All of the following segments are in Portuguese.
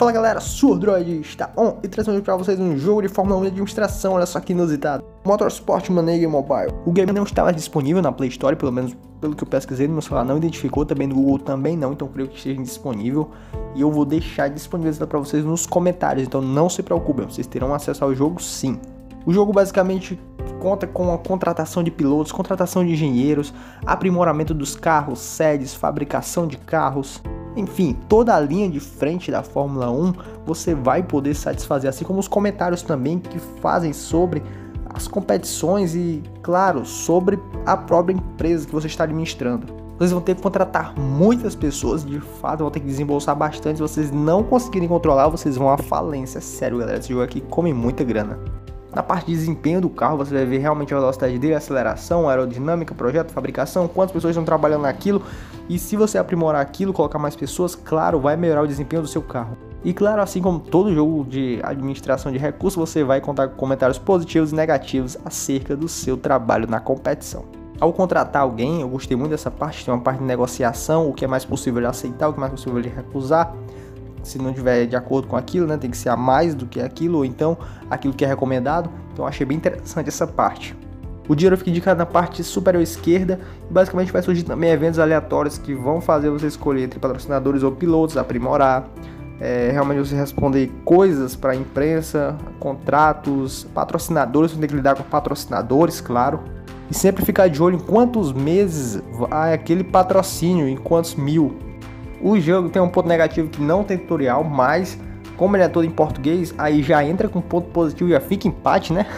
Fala galera, Surdroid está on e trazendo para vocês um jogo de Fórmula 1 de administração, olha só que inusitado. Motorsport Mania Mobile. O game não estava disponível na Play Store, pelo menos pelo que eu pesquisei no meu celular não identificou, também no Google também não, então creio que esteja disponível. E eu vou deixar disponibilizado para vocês nos comentários, então não se preocupem, vocês terão acesso ao jogo sim. O jogo basicamente conta com a contratação de pilotos, contratação de engenheiros, aprimoramento dos carros, sedes, fabricação de carros. Enfim, toda a linha de frente da Fórmula 1 você vai poder satisfazer, assim como os comentários também que fazem sobre as competições e, claro, sobre a própria empresa que você está administrando. Vocês vão ter que contratar muitas pessoas, de fato, vão ter que desembolsar bastante. Se vocês não conseguirem controlar, vocês vão à falência. Sério, galera, esse jogo aqui come muita grana. Na parte de desempenho do carro, você vai ver realmente a velocidade dele, a aceleração, a aerodinâmica, projeto, fabricação, quantas pessoas estão trabalhando naquilo. E se você aprimorar aquilo, colocar mais pessoas, claro, vai melhorar o desempenho do seu carro. E claro, assim como todo jogo de administração de recursos, você vai contar com comentários positivos e negativos acerca do seu trabalho na competição. Ao contratar alguém, eu gostei muito dessa parte, tem uma parte de negociação, o que é mais possível de aceitar, o que é mais possível de recusar. Se não tiver de acordo com aquilo, né, tem que ser a mais do que aquilo, ou então aquilo que é recomendado. Então eu achei bem interessante essa parte. O dinheiro fica indicado na parte superior esquerda e basicamente vai surgir também eventos aleatórios que vão fazer você escolher entre patrocinadores ou pilotos, aprimorar, realmente você responder coisas para a imprensa, contratos, patrocinadores, você tem que lidar com patrocinadores, claro. E sempre ficar de olho em quantos meses vai aquele patrocínio, em quantos mil. O jogo tem um ponto negativo que não tem tutorial, mas como ele é todo em português, aí já entra com ponto positivo e já fica empate, né?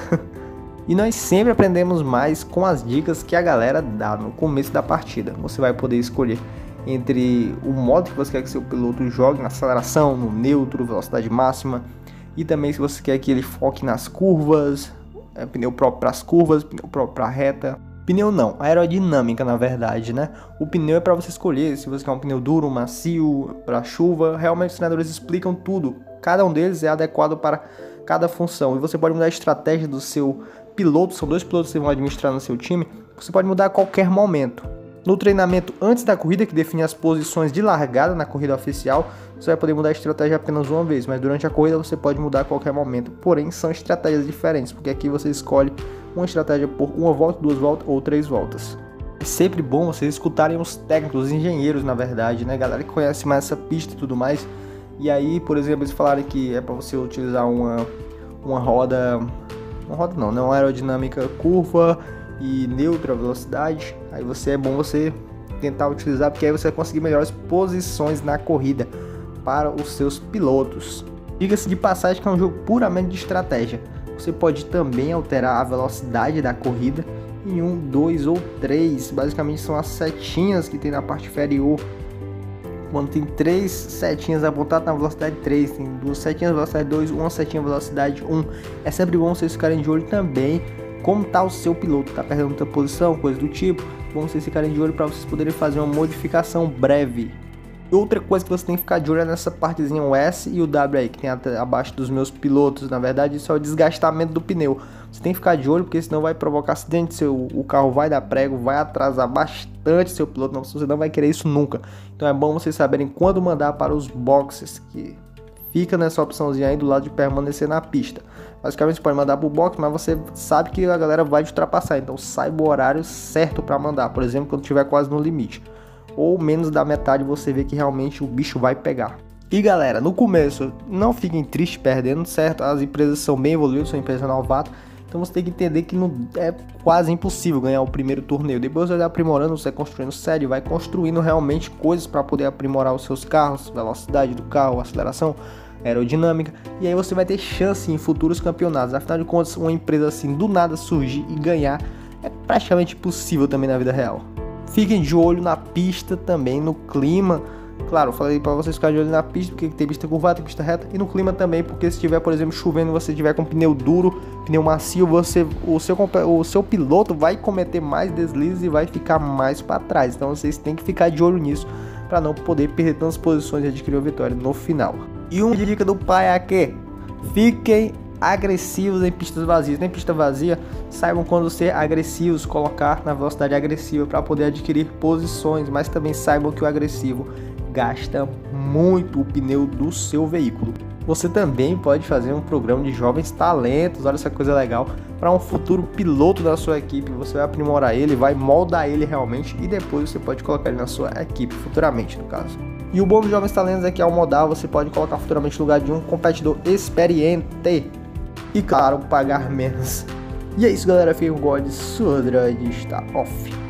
E nós sempre aprendemos mais com as dicas que a galera dá no começo da partida. Você vai poder escolher entre o modo que você quer que seu piloto jogue, na aceleração, no neutro, velocidade máxima. E também se você quer que ele foque nas curvas, pneu próprio para as curvas, pneu próprio para a reta. Pneu não, aerodinâmica na verdade, né? O pneu é para você escolher se você quer um pneu duro, macio, para chuva. Realmente os treinadores explicam tudo. Cada um deles é adequado para cada função. E você pode mudar a estratégia do seu piloto. São dois pilotos que vão administrar no seu time. Você pode mudar a qualquer momento. No treinamento antes da corrida, que define as posições de largada na corrida oficial, você vai poder mudar a estratégia apenas uma vez. Mas durante a corrida você pode mudar a qualquer momento. Porém, são estratégias diferentes, porque aqui você escolhe uma estratégia por uma volta, 2 voltas ou 3 voltas. É sempre bom vocês escutarem os técnicos, os engenheiros na verdade, né? Galera que conhece mais essa pista e tudo mais. E aí, por exemplo, eles falarem que é para você utilizar uma roda... uma aerodinâmica curva e neutra velocidade. Aí é bom você tentar utilizar, porque aí você vai conseguir melhores posições na corrida para os seus pilotos. Diga-se de passagem que é um jogo puramente de estratégia. Você pode também alterar a velocidade da corrida em 1, 2 ou 3. Basicamente são as setinhas que tem na parte inferior. Quando tem 3 setinhas apontadas na velocidade 3, tem 2 setinhas na velocidade 2, uma setinha na velocidade 1. É sempre bom vocês ficarem de olho também como está o seu piloto. Está perdendo muita posição, coisa do tipo. Bom vocês ficarem de olho para vocês poderem fazer uma modificação breve. Outra coisa que você tem que ficar de olho é nessa partezinha, o S e o W aí, que tem abaixo dos meus pilotos. Na verdade, isso é o desgastamento do pneu. Você tem que ficar de olho, porque senão vai provocar acidente, o carro vai dar prego, vai atrasar bastante seu piloto. Não, você não vai querer isso nunca. Então é bom vocês saberem quando mandar para os boxes, que fica nessa opçãozinha aí do lado de permanecer na pista. Basicamente você pode mandar para o box, mas você sabe que a galera vai te ultrapassar. Então saiba o horário certo para mandar, por exemplo, quando estiver quase no limite. Ou menos da metade, você vê que realmente o bicho vai pegar. E galera, no começo não fiquem tristes perdendo, certo? As empresas são bem evoluídas, são empresas novatas, então você tem que entender que não é quase impossível ganhar o primeiro torneio. Depois você vai aprimorando, você vai construindo série, vai construindo realmente coisas para poder aprimorar os seus carros, velocidade do carro, aceleração, aerodinâmica, e aí você vai ter chance em futuros campeonatos. Afinal de contas, uma empresa assim do nada surgir e ganhar é praticamente impossível também na vida real. Fiquem de olho na pista também, no clima. Claro, eu falei para vocês ficarem de olho na pista, porque tem pista curvada, tem pista reta. E no clima também, porque se tiver, por exemplo, chovendo, você tiver com pneu duro, pneu macio, o seu piloto vai cometer mais deslizes e vai ficar mais para trás. Então vocês têm que ficar de olho nisso, para não poder perder tantas posições e adquirir a vitória no final. E uma dica do pai é que fiquem agressivos em pistas vazias. Em pista vazia, saibam quando ser agressivos, colocar na velocidade agressiva para poder adquirir posições, mas também saibam que o agressivo gasta muito o pneu do seu veículo. Você também pode fazer um programa de jovens talentos, olha essa coisa legal, para um futuro piloto da sua equipe. Você vai aprimorar ele, vai moldar ele realmente e depois você pode colocar ele na sua equipe, futuramente no caso. E o bom dos jovens talentos é que ao modar você pode colocar futuramente no lugar de um competidor experiente e claro, pagar menos. E é isso galera, fiquem com o God, sua Android está off.